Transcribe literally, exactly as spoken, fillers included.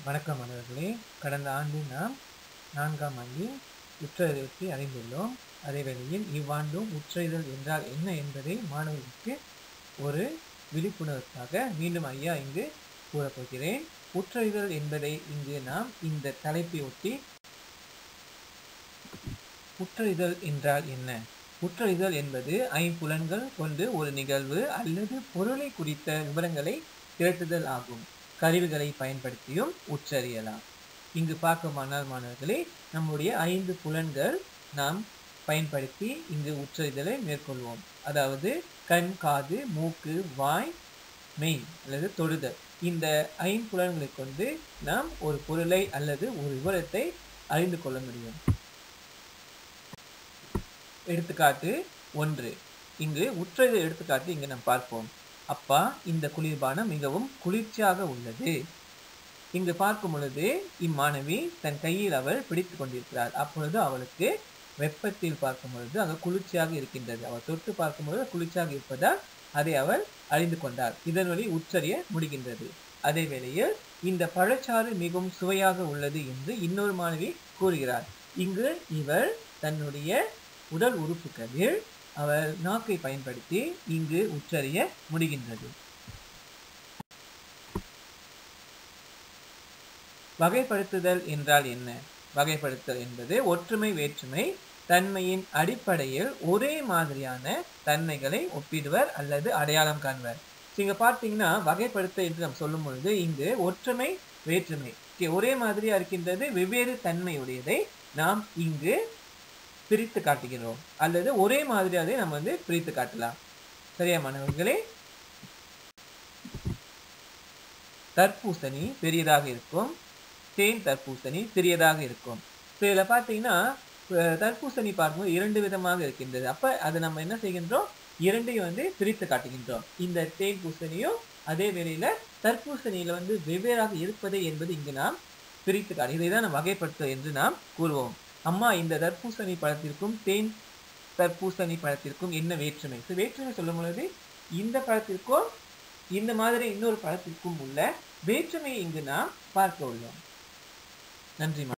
வணக்கம் மாணவர்களே. கடந்த ஆண்டு நாம் நான்காம் ஆண்டில் உற்றறிதலை பற்றி அறிந்துள்ளோம். அதே வேளையில் இவ்வாண்டும் உற்றறிதல் என்றால் என்ன என்பதை மாணவர்களுக்கு ஒரு விழிப்புணர்வுக்காக மீண்டும் ஐயா இங்கு கூறப்போகிறேன். உற்றறிதல் என்பதை இங்கு நாம் இந்த தலைப்பை ஒட்டி உற்றறிதல் என்றால் என்ன? உற்றறிதல் என்பது ஐம்புலன்கள் கொண்டு ஒரு நிகழ்வு அல்லது பொருளை குறித்த விவரங்களை திரட்டுதல் ஆகும். கருவிகளை பயன்படுத்தியும் உற்றறியலாம். இங்கு பார்க்குமானால் மாணவர்களே, நம்முடைய ஐந்து புலன்கள் நாம் பயன்படுத்தி இங்கு உற்றறிதலை மேற்கொள்வோம். அதாவது கண், காது, மூக்கு, வாய், மெய் அல்லது தொடுதல். இந்த ஐம்புலன்களை கொண்டு நாம் ஒரு பொருளை அல்லது ஒரு விவரத்தை அறிந்து கொள்ள முடியும். எடுத்துக்காட்டு ஒன்று. இங்கு உற்றறிதல் எடுத்துக்காட்டு இங்கு நாம் பார்ப்போம். அப்பா, இந்த குளிர்பானம் மிகவும் குளிர்ச்சியாக உள்ளது. இங்கு பார்க்கும் பொழுது இம்மாணவி தன் கையில் அவள் பிடித்து கொண்டிருக்கிறாள். அப்பொழுது அவளுக்கு வெப்பத்தில் பார்க்கும் பொழுது அங்கு குளிர்ச்சியாக இருக்கின்றது. அவள் தொட்டு பார்க்கும் பொழுது குளிர்ச்சியாக இருப்பதால் அதை அவள் அறிந்து கொண்டாள். இதன் வழி உற்றறிய முடிகின்றது. அதே வேளையில் இந்த பழச்சாறு மிகவும் சுவையாக உள்ளது என்று இன்னொரு மாணவி கூறுகிறார். இங்கு இவள் தன்னுடைய உடல் உறுப்புகளில் அவள் நாக்கை பயன்படுத்தி இங்கு உற்றறிய முடிகின்றது. வகைப்படுத்துதல் என்றால் என்ன? வகைப்படுத்துதல் என்பது ஒற்றுமை வேற்றுமை தன்மையின் அடிப்படையில் ஒரே மாதிரியான தன்மைகளை ஒப்பிடுவர் அல்லது அடையாளம் காண்பர். இங்க பார்த்தீங்கன்னா வகைப்படுத்த என்று நாம் சொல்லும் பொழுது இங்கு ஒற்றுமை வேற்றுமை ஒரே மாதிரியா இருக்கின்றது. வெவ்வேறு தன்மையுடையதை நாம் இங்கு பிரித்து காட்டுகிறோம் அல்லது ஒரே மாதிரியாவே நம்ம வந்து பிரித்து காட்டலாம். சரியா மாணவர்களே? தர்பூசணி பெரியதாக இருக்கும், தேன் தர்பூசணி சிறியதாக இருக்கும். இதுல பாத்தீங்கன்னா தர்பூசணி பார்க்கும்போது இரண்டு விதமாக இருக்கின்றது. அப்ப அதை நம்ம என்ன செய்கின்றோம்? இரண்டையும் வந்து பிரித்து காட்டுகின்றோம். இந்த தேன் பூசணியும் அதே வேளையில தர்பூசணியில வந்து வெவ்வேறாக இருப்பதை என்பது இங்கு நாம் பிரித்து காட்டு. இதைதான் நாம் வகைப்படுத்த என்று நாம் கூறுவோம். அம்மா, இந்த தர்பூசணி பழத்திற்கும் தேன் தர்பூசணி பழத்திற்கும் என்ன வேற்றுமை? வேற்றுமை சொல்லும் பொழுது இந்த பழத்திற்கும் இந்த மாதிரி இன்னொரு பழத்திற்கும் உள்ள வேற்றுமையை இங்கு நாம் பார்க்க உள்ளோம். நன்றி.